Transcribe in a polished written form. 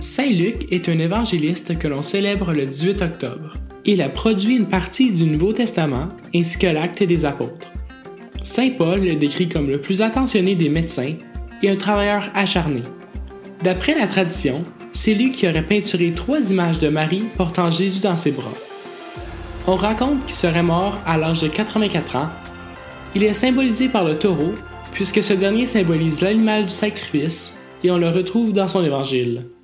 Saint Luc est un évangéliste que l'on célèbre le 18 octobre. Il a produit une partie du Nouveau Testament ainsi que l'Acte des Apôtres. Saint Paul le décrit comme le plus attentionné des médecins et un travailleur acharné. D'après la tradition, c'est lui qui aurait peinturé 3 images de Marie portant Jésus dans ses bras. On raconte qu'il serait mort à l'âge de 84 ans. Il est symbolisé par le taureau, puisque ce dernier symbolise l'animal du sacrifice, et on le retrouve dans son évangile.